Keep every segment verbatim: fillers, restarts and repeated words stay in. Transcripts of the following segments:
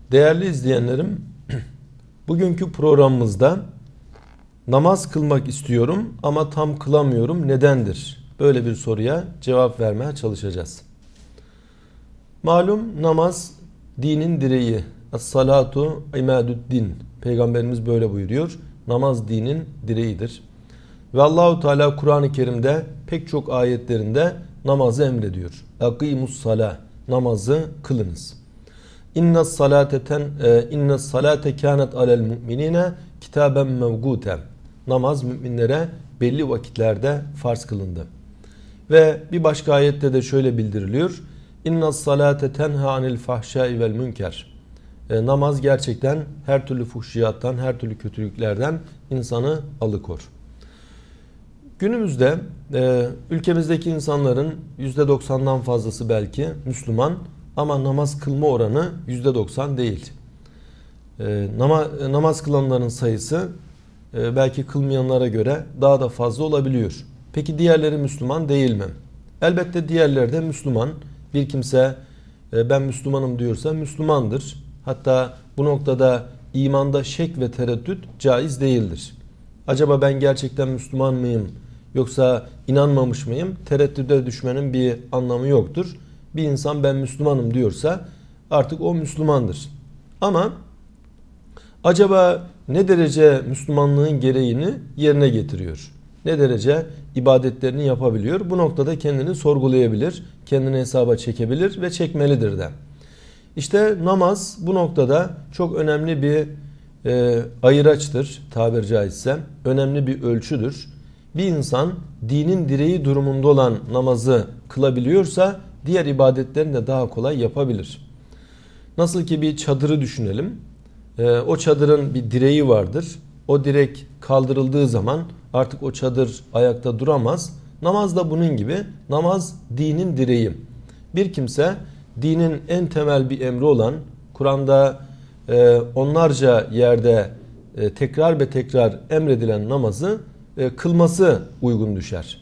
Değerli izleyenlerim, bugünkü programımızda namaz kılmak istiyorum ama tam kılamıyorum, nedendir? Böyle bir soruya cevap vermeye çalışacağız. Malum namaz dinin direği. Es-salatu imadu'd-din. Peygamberimiz böyle buyuruyor. Namaz dinin direğidir. Ve Allahu Teala Kur'an-ı Kerim'de pek çok ayetlerinde namazı emrediyor. Akimus-salah. Namazı kılınız. İnne salateten inne salate kanet alel mu'minine kitaben mevguten. Namaz müminlere belli vakitlerde farz kılındı. Ve bir başka ayette de şöyle bildiriliyor. İnne salate tenha anil fahşai vel münker. E, namaz gerçekten her türlü fuhşiyattan, her türlü kötülüklerden insanı alıkor. Günümüzde e, ülkemizdeki insanların yüzde doksandan fazlası belki Müslüman ama namaz kılma oranı yüzde doksan değil. E, nama, namaz kılanların sayısı e, belki kılmayanlara göre daha da fazla olabiliyor. Peki diğerleri Müslüman değil mi? Elbette diğerleri de Müslüman. Bir kimse e, ben Müslümanım diyorsa Müslümandır. Hatta bu noktada imanda şek ve tereddüt caiz değildir. Acaba ben gerçekten Müslüman mıyım yoksa inanmamış mıyım? Tereddüde düşmenin bir anlamı yoktur. Bir insan ben Müslümanım diyorsa artık o Müslümandır. Ama acaba ne derece Müslümanlığın gereğini yerine getiriyor? Ne derece ibadetlerini yapabiliyor? Bu noktada kendini sorgulayabilir, kendini hesaba çekebilir ve çekmelidir de. İşte namaz bu noktada çok önemli bir e, ayıraçtır tabiri caizse. Önemli bir ölçüdür. Bir insan dinin direği durumunda olan namazı kılabiliyorsa diğer ibadetlerini de daha kolay yapabilir. Nasıl ki bir çadırı düşünelim. E, o çadırın bir direği vardır. O direk kaldırıldığı zaman artık o çadır ayakta duramaz. Namaz da bunun gibi. Namaz dinin direği. Bir kimse dinin en temel bir emri olan Kur'an'da e, onlarca yerde e, tekrar ve tekrar emredilen namazı e, kılması uygun düşer.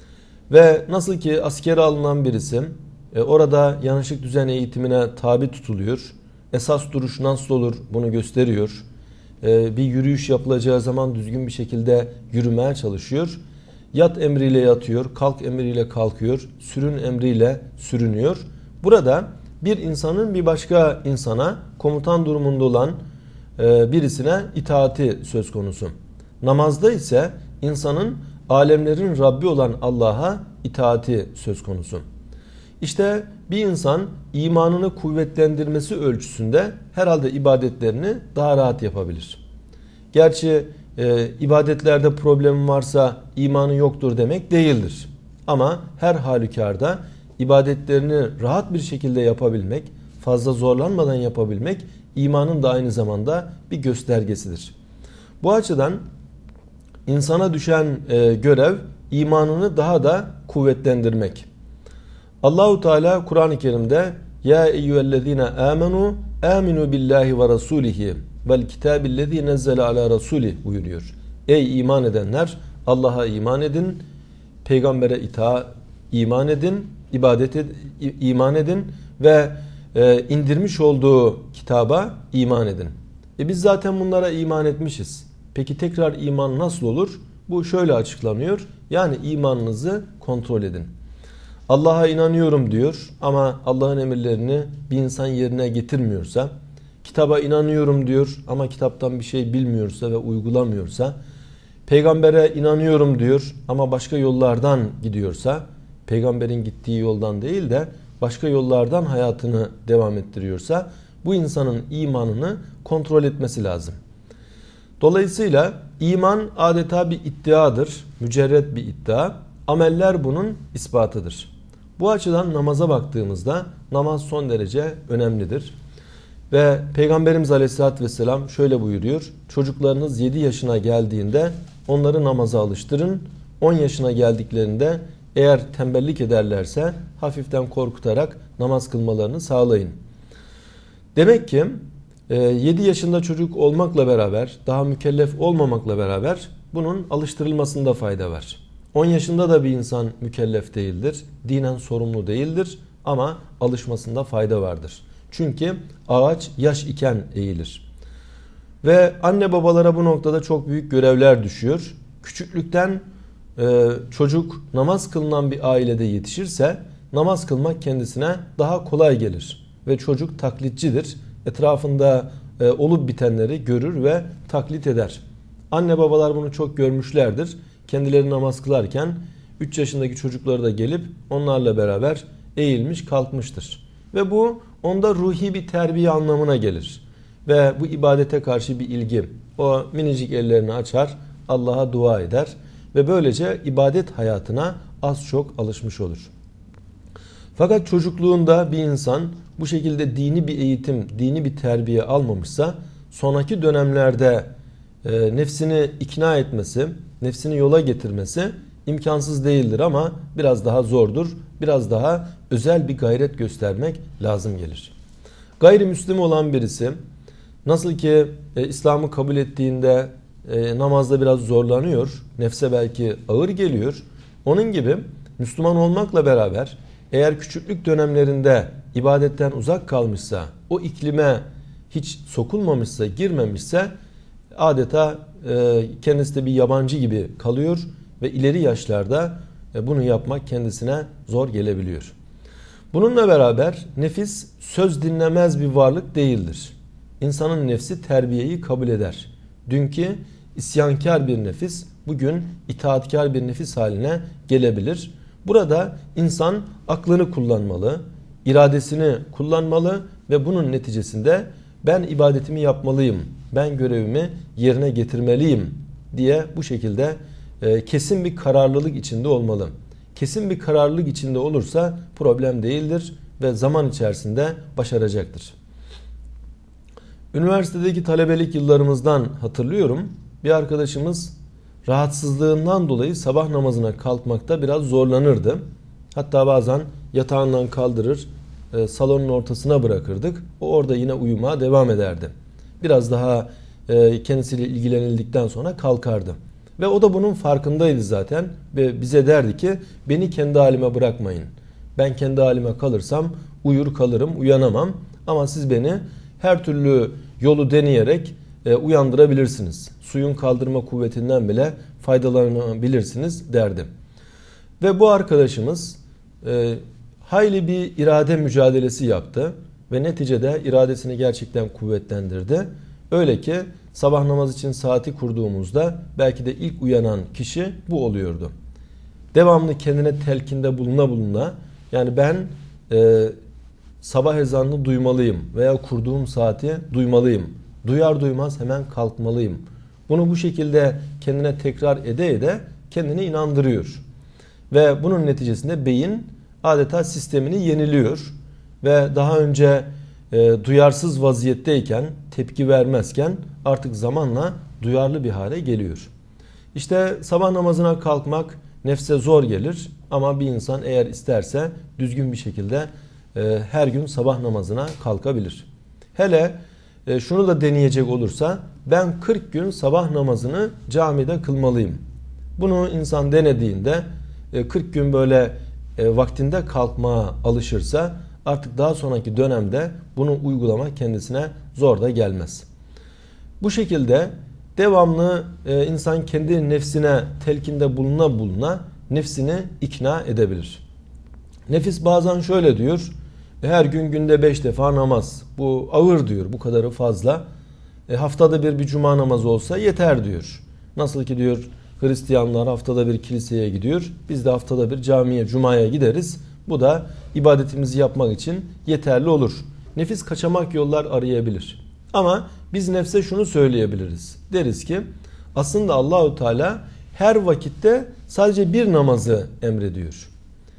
Ve nasıl ki askere alınan birisi e, orada yanlışlık düzen eğitimine tabi tutuluyor. Esas duruş nasıl olur bunu gösteriyor. E, bir yürüyüş yapılacağı zaman düzgün bir şekilde yürümeye çalışıyor. Yat emriyle yatıyor, kalk emriyle kalkıyor, sürün emriyle sürünüyor. Burada bir insanın bir başka insana komutan durumunda olan e, birisine itaati söz konusu. Namazda ise insanın alemlerin Rabbi olan Allah'a itaati söz konusu. İşte bir insan imanını kuvvetlendirmesi ölçüsünde herhalde ibadetlerini daha rahat yapabilir. Gerçi e, ibadetlerde problem varsa imanı yoktur demek değildir. Ama her halükarda ibadetlerini rahat bir şekilde yapabilmek, fazla zorlanmadan yapabilmek imanın da aynı zamanda bir göstergesidir. Bu açıdan insana düşen e, görev imanını daha da kuvvetlendirmek. Allahu Teala Kur'an-ı Kerim'de ya eyyühellezine amenu aminu billahi ve rasulihi vel kitabillezî nezzele ala rasulih buyuruyor. Ey iman edenler Allah'a iman edin, peygambere itaat iman edin, ibadet ed, iman edin ve e, indirmiş olduğu kitaba iman edin. E biz zaten bunlara iman etmişiz. Peki tekrar iman nasıl olur? Bu şöyle açıklanıyor. Yani imanınızı kontrol edin. Allah'a inanıyorum diyor ama Allah'ın emirlerini bir insan yerine getirmiyorsa, kitaba inanıyorum diyor ama kitaptan bir şey bilmiyorsa ve uygulamıyorsa, peygambere inanıyorum diyor ama başka yollardan gidiyorsa, peygamberin gittiği yoldan değil de başka yollardan hayatını devam ettiriyorsa bu insanın imanını kontrol etmesi lazım. Dolayısıyla iman adeta bir iddiadır, mücerret bir iddia. Ameller bunun ispatıdır. Bu açıdan namaza baktığımızda namaz son derece önemlidir. Ve Peygamberimiz Aleyhisselatü Vesselam şöyle buyuruyor. Çocuklarınız yedi yaşına geldiğinde onları namaza alıştırın. on yaşına geldiklerinde eğer tembellik ederlerse hafiften korkutarak namaz kılmalarını sağlayın. Demek ki yedi yaşında çocuk olmakla beraber, daha mükellef olmamakla beraber bunun alıştırılmasında fayda var. on yaşında da bir insan mükellef değildir, dinen sorumlu değildir ama alışmasında fayda vardır. Çünkü ağaç yaş iken eğilir. Ve anne babalara bu noktada çok büyük görevler düşüyor. Küçüklükten e, çocuk namaz kılınan bir ailede yetişirse namaz kılmak kendisine daha kolay gelir. Ve çocuk taklitçidir. Etrafında e, olup bitenleri görür ve taklit eder. Anne babalar bunu çok görmüşlerdir. Kendileri namaz kılarken üç yaşındaki çocukları da gelip onlarla beraber eğilmiş kalkmıştır. Ve bu onda ruhi bir terbiye anlamına gelir. Ve bu ibadete karşı bir ilgi. O minicik ellerini açar, Allah'a dua eder ve böylece ibadet hayatına az çok alışmış olur. Fakat çocukluğunda bir insan bu şekilde dini bir eğitim, dini bir terbiye almamışsa sonraki dönemlerde e, nefsini ikna etmesi, nefsini yola getirmesi imkansız değildir ama biraz daha zordur. Biraz daha özel bir gayret göstermek lazım gelir. Gayrimüslim olan birisi nasıl ki e, İslam'ı kabul ettiğinde e, namazda biraz zorlanıyor, nefse belki ağır geliyor. Onun gibi Müslüman olmakla beraber eğer küçüklük dönemlerinde ibadetten uzak kalmışsa, o iklime hiç sokulmamışsa, girmemişse adeta e, kendisi de bir yabancı gibi kalıyor ve ileri yaşlarda e, bunu yapmak kendisine zor gelebiliyor. Bununla beraber nefis söz dinlemez bir varlık değildir. İnsanın nefsi terbiyeyi kabul eder. Dünkü isyankar bir nefis bugün itaatkar bir nefis haline gelebilir. Burada insan aklını kullanmalı, iradesini kullanmalı ve bunun neticesinde ben ibadetimi yapmalıyım, ben görevimi yerine getirmeliyim diye bu şekilde e, kesin bir kararlılık içinde olmalı. Kesin bir kararlılık içinde olursa problem değildir ve zaman içerisinde başaracaktır. Üniversitedeki talebelik yıllarımızdan hatırlıyorum. Bir arkadaşımız rahatsızlığından dolayı sabah namazına kalkmakta biraz zorlanırdı. Hatta bazen yatağından kaldırır, e, salonun ortasına bırakırdık. O orada yine uyumaya devam ederdi. Biraz daha e, kendisiyle ilgilenildikten sonra kalkardı. Ve o da bunun farkındaydı zaten ve bize derdi ki beni kendi halime bırakmayın. Ben kendi halime kalırsam uyur kalırım, uyanamam ama siz beni her türlü yolu deneyerek e, uyandırabilirsiniz. Suyun kaldırma kuvvetinden bile faydalanabilirsiniz derdi. Ve bu arkadaşımız e, hayli bir irade mücadelesi yaptı ve neticede iradesini gerçekten kuvvetlendirdi. Öyle ki sabah namaz için saati kurduğumuzda belki de ilk uyanan kişi bu oluyordu. Devamlı kendine telkinde buluna buluna yani ben e, sabah ezanını duymalıyım veya kurduğum saati duymalıyım. Duyar duymaz hemen kalkmalıyım. Bunu bu şekilde kendine tekrar ede ede kendini inandırıyor. Ve bunun neticesinde beyin adeta sistemini yeniliyor. Ve daha önce e, duyarsız vaziyetteyken, tepki vermezken artık zamanla duyarlı bir hale geliyor. İşte sabah namazına kalkmak nefse zor gelir ama bir insan eğer isterse düzgün bir şekilde e, her gün sabah namazına kalkabilir. Hele e, şunu da deneyecek olursa ben kırk gün sabah namazını camide kılmalıyım. Bunu insan denediğinde e, kırk gün böyle e, vaktinde kalkmaya alışırsa artık daha sonraki dönemde bunu uygulamak kendisine zor da gelmez. Bu şekilde devamlı e, insan kendi nefsine telkinde buluna buluna nefsini ikna edebilir. Nefis bazen şöyle diyor, her gün günde beş defa namaz. Bu ağır diyor, bu kadarı fazla. E, haftada bir bir cuma namazı olsa yeter diyor. Nasıl ki diyor Hristiyanlar haftada bir kiliseye gidiyor. Biz de haftada bir camiye, cumaya gideriz. Bu da ibadetimizi yapmak için yeterli olur. Nefis kaçamak yollar arayabilir. Ama biz nefse şunu söyleyebiliriz. Deriz ki aslında Allahu Teala her vakitte sadece bir namazı emrediyor.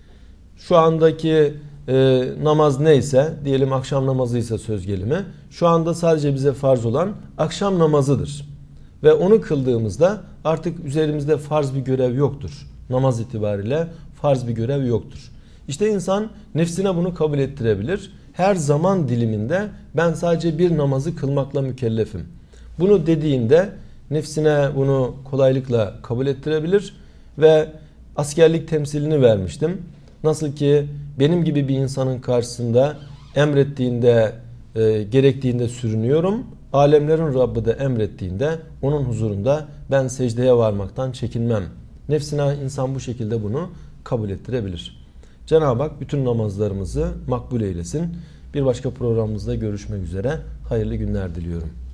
Şu andaki e, namaz neyse, diyelim akşam namazıysa söz gelimi, şu anda sadece bize farz olan akşam namazıdır. Ve onu kıldığımızda artık üzerimizde farz bir görev yoktur. Namaz itibariyle farz bir görev yoktur. İşte insan nefsine bunu kabul ettirebilir. Her zaman diliminde ben sadece bir namazı kılmakla mükellefim. Bunu dediğinde nefsine bunu kolaylıkla kabul ettirebilir ve askerlik temsilini vermiştim. Nasıl ki benim gibi bir insanın karşısında emrettiğinde e, gerektiğinde sürünüyorum. Alemlerin Rabbi de emrettiğinde onun huzurunda ben secdeye varmaktan çekinmem. Nefsine insan bu şekilde bunu kabul ettirebilir. Cenab-ı Hak bütün namazlarımızı makbul eylesin. Bir başka programımızda görüşmek üzere. Hayırlı günler diliyorum.